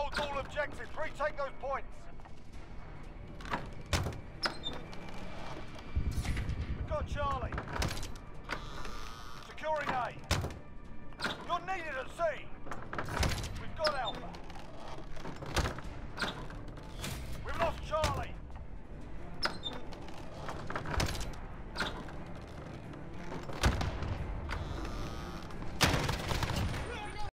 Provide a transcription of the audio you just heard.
holds all objectives. Retake those points. Got Charlie. Securing A. You're needed at sea.